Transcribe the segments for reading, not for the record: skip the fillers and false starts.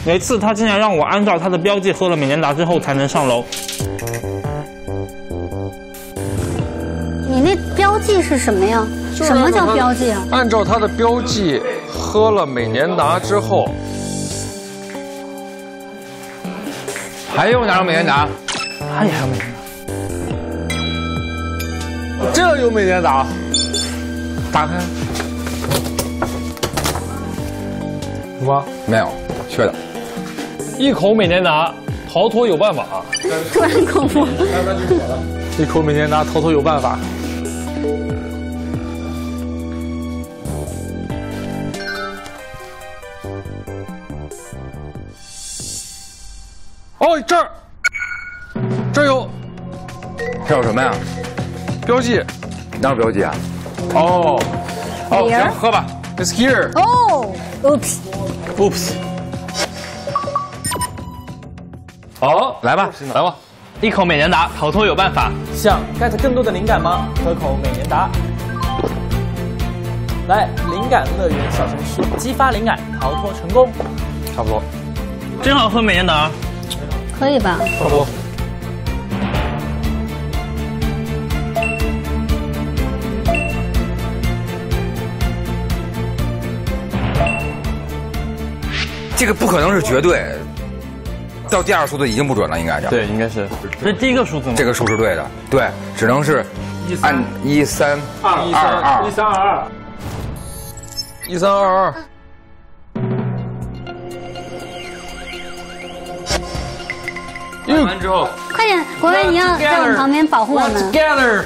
有一次他竟然让我按照他的标记喝了美年达之后才能上楼。 你那标记是什么呀？什么叫标记啊？ 按照他的标记喝了美年达之后， 还有哪有美年达？ 还有美年达。 这有美年达， 打开。 有吗？ 没有，缺的。 一口美年达，逃脱有办法。 突然恐怖。 一口美年达，逃脱有办法。哦，这儿有。 这有什么呀？ 标记。 哪有标记啊？ 哦， 行，喝吧。 It's here。 哦 ，Oops。 好， 来吧， 来吧。 一口美年达，逃脱有办法。 想 get 更多的灵感吗？喝口美年达。来，灵感乐园小程序，激发灵感，逃脱成功。 差不多。 真好喝美年达。 可以吧？ 差不多。 这个不可能是绝对，到第二数字已经不准了，应该是。 对，应该是。 这是第一个数字吗？ 这个数是对的，对，只能是按1322。 1322。 用完之后， 快点，国威，你要在我们旁边保护我们。 Together。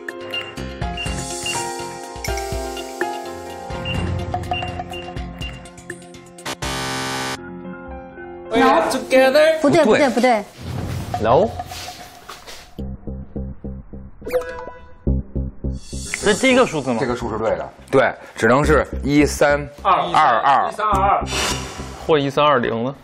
No， Together。 不对。 No。 这是第一个数字吗？ 这个数是对的，对，只能是1322。 或1320呢？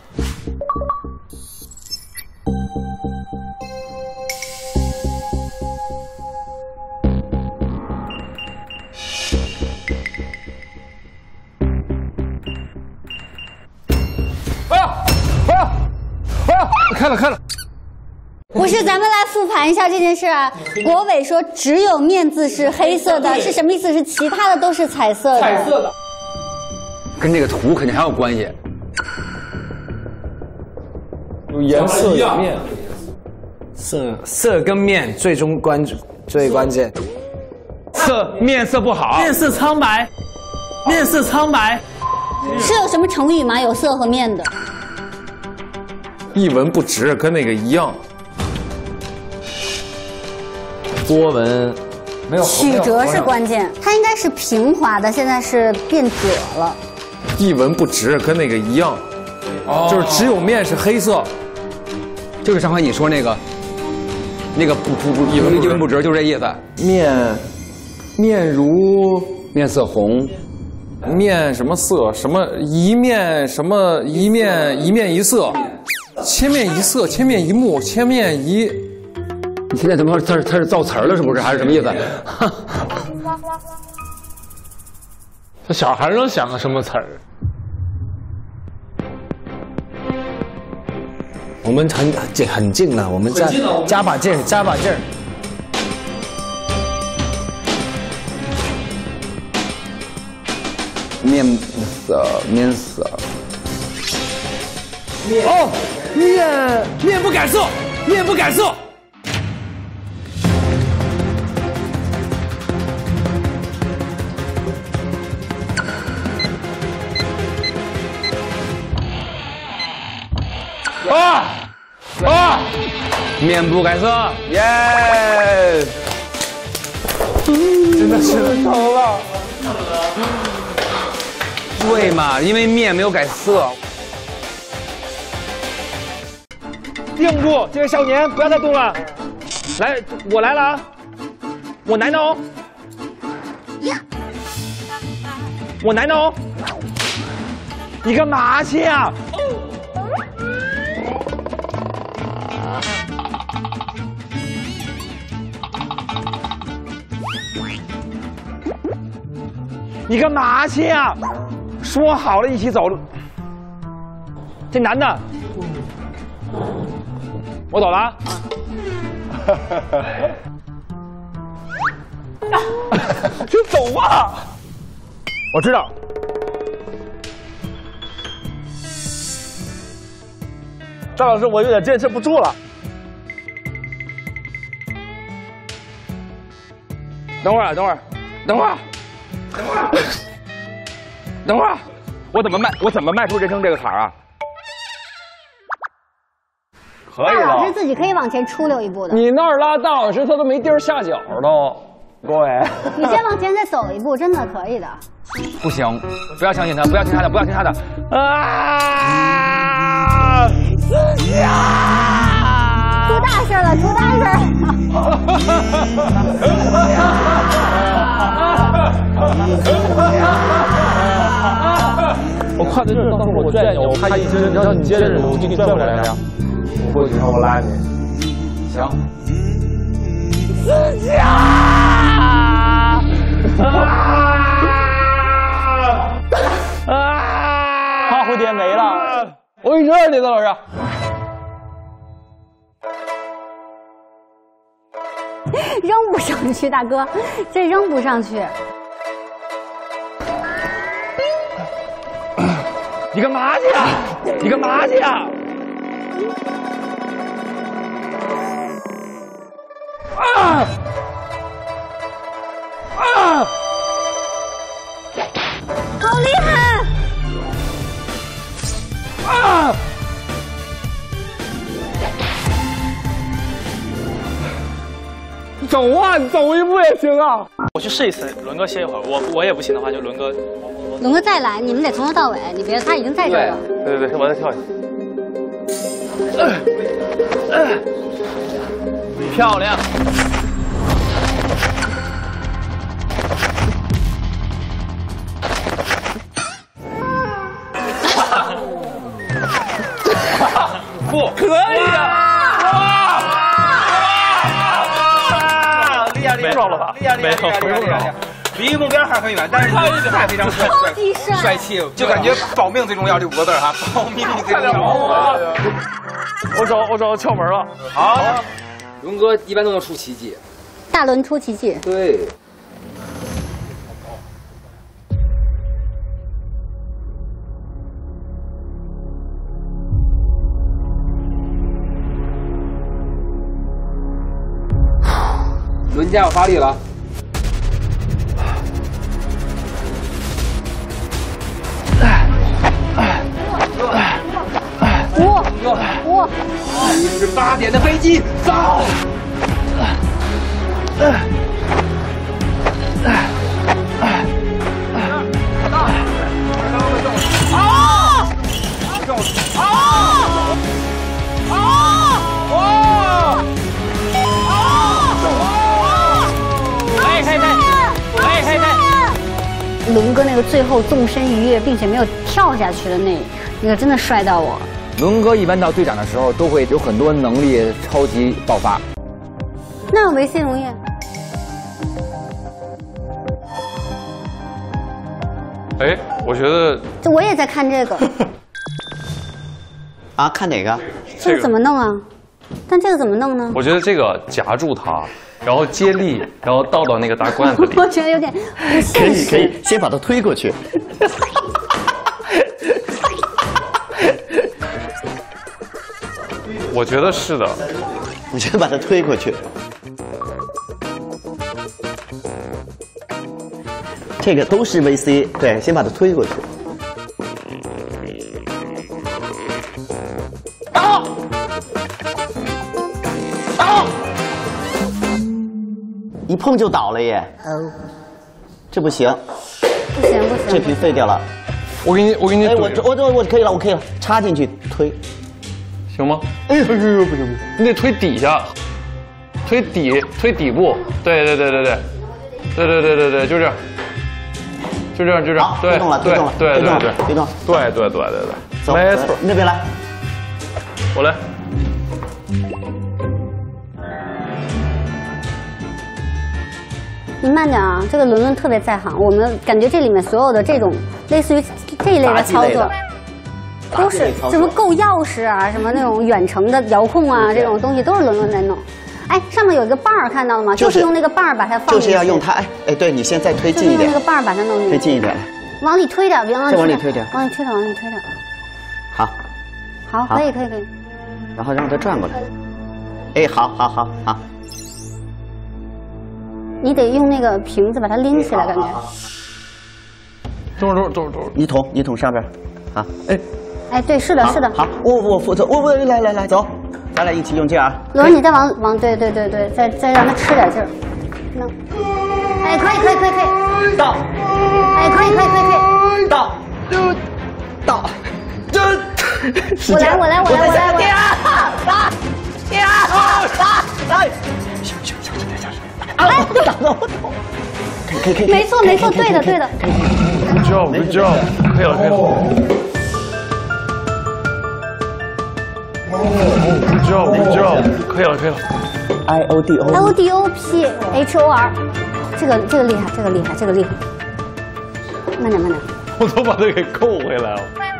开了。 不是，咱们来复盘一下这件事啊。国伟说只有面字是黑色的，是什么意思？是其他的都是彩色的。 彩色的。 跟这个图肯定还有关系。 有颜色有面。 色跟面最关键。 面色不好。 面色苍白。 是有什么成语吗？有色和面的。 一文不值，跟那个一样。多文， 没有。 曲折是关键，它应该是平滑的，现在是变褶了。 一文不值，跟那个一样，就是只有面是黑色。 就是上回你说那个不一文不值，就是这意思。面如面色红。 面什么色？什么一面什么一面一色，千面一色，千面一目，千面一。 你现在怎么他是造词儿了是不是？还是什么意思？ 这小孩能想个什么词儿？ 我们很近了，我们再加把劲儿。 面色。 哦，面不改色。 面不改色，耶！ 真的是疼了。 对嘛，因为面没有改色。 定住，这位少年，不要再动了。来，我来了啊！我来哦。你干嘛去啊？你干嘛去啊？说好了一起走。 这男的，我走了啊。就走啊！我知道。张老师，我有点坚持不住了。等会儿，我怎么迈出人生这个坎儿啊？可以大老师了。 自己可以往前出溜一步的。 你那儿拉大老师，他都没地儿下脚都。 各位， 你先往前再走一步，真的可以的。 不行，不要相信他，不要听他的，不要听他的。 啊！ 出大事了，出大事我快的就是到时候我拽你，我怕一直让你接着，我给你拽回来呀。 我过去让我拉你。 行。 花蝴蝶没了， 我给你说你，张老师。 扔不上去，大哥，这扔不上去。 你干嘛去呀？你干嘛去呀？啊！ 好厉害！ 啊！走啊，你走一步也行啊！ 我去试一次，伦哥歇一会儿，我也不行的话就伦哥。 龙哥再来，你们得从头到尾，你别他已经在这儿了。 对，我再跳一下。漂亮！不可以啊！ 厉害！ 没有了吧？ 厉害！离目标还很远，但是太非常帅， 超级帅， 帅气， 就感觉保命最重要这5个字哈，保命最重要。 我找到窍门了。 好， 龙哥一般都能出奇迹。 大轮出奇迹。 对。轮家要发力了。 哇 8点的飞机，走！ 龙哥那个最后纵身一跃，并且没有跳下去的那个真的帅到我。 龙哥一般到队长的时候，都会有很多能力超级爆发。 那维 C 荣耀， 哎，我觉得这我也在看这个， 啊，看哪个？ 这个怎么弄啊？但这个怎么弄呢？ 我觉得这个夹住它，然后接力，然后倒到那个大罐子里。 我觉得有点不现实。 可以，先把它推过去。 我觉得是的。 你先把它推过去。这个都是 VC， 对，先把它推过去。一碰就倒了耶！这不行， 不行， 这瓶废掉了。 我给你哎， 怼上我可以了，我可以了，插进去推， 行吗？ 哎呦，不行， 你得推底下，推底部。对，就这样，就这样， 好， 对， 推动了， 对， 走， 没错， 那边来， 我来。 你慢点啊，这个伦伦特别在行，我们感觉这里面所有的这种类似于这一类的操作， 都是什么够钥匙啊，什么那种远程的遥控啊，这种东西都是伦伦在弄。哎，上面有一个把儿，看到了吗？就是用那个把儿把它放进去。 就是要用它，哎，对你先再推近一点。 就是用那个把儿把它弄进去。 推近一点， 往里推点，别往里。 再往里推点。 往里推点，往里推点。 好。 好，可以。 然后让它转过来。哎，好。 你得用那个瓶子把它拎起来，感觉。 中， 泥桶上边，好， 哎，对，是的。 好，我负责，我来走，咱俩一起用劲啊！ 罗，你再往对，再让它吃点劲儿，弄，哎，可以， 到， 哎，可以， 到， 我来， 来，哎，可以， 没错，对的。 Good job， 可以了。Good job， 可以了。 IODOPHOR， 这个厉害。慢点。 我都把它给扣回来了。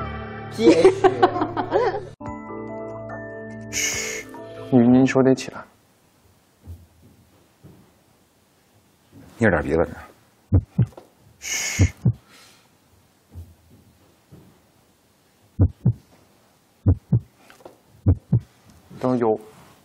嘘，您手得起来， 捏着点鼻子。 嘘。等有。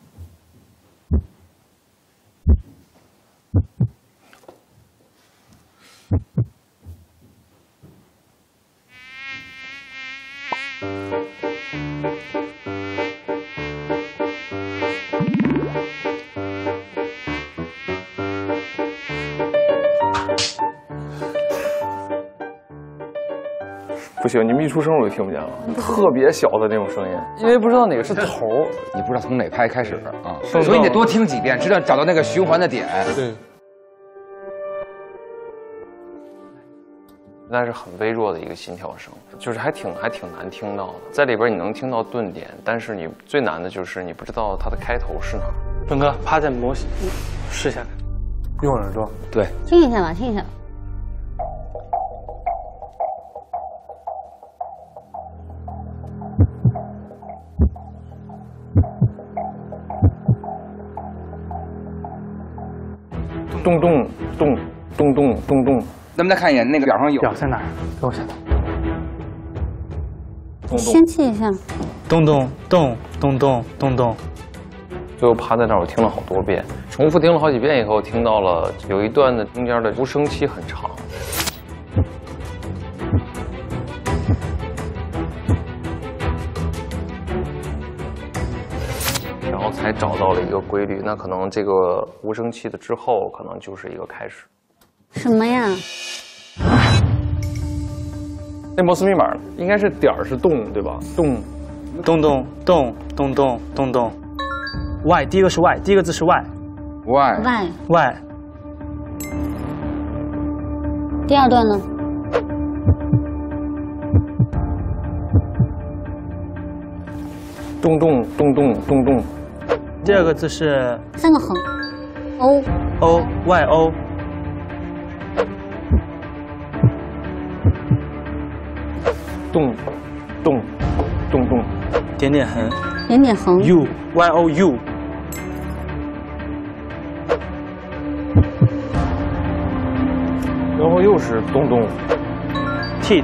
不行，你们一出声我就听不见了，特别小的那种声音，因为不知道哪个是头， 你不知道从哪拍开始啊，所以你得多听几遍，知道找到那个循环的点。 对。那是很微弱的一个心跳声，就是还挺难听到的，在里边你能听到顿点，但是你最难的就是你不知道它的开头是哪儿。 文哥趴在模型试一下， 用耳朵， 对， 听一下吧。 咚， 咱们再看一眼那个表上有。 表在哪儿？给我下头。 先记一下。 咚。 最后趴在那儿，我听了好多遍，重复听了好几遍以后，听到了有一段的中间的无声期很长，然后才找到了一个规律。那可能这个无声期的之后，可能就是一个开始。 什么呀？ 那摩斯密码应该是点儿是咚，对吧？咚。 Y， 第一个是 Y， 第一个字是 Y。 第二段呢？ 咚。 第二个字是 3个横。 O。 咚。 点点横。U。 然后又是咚。 T。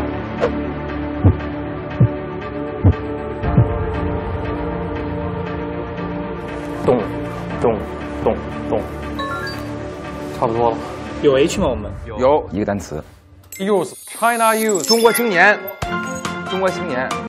咚，差不多了。 有 H 吗？我们有一个单词 Youth，China Youth， 中国青年。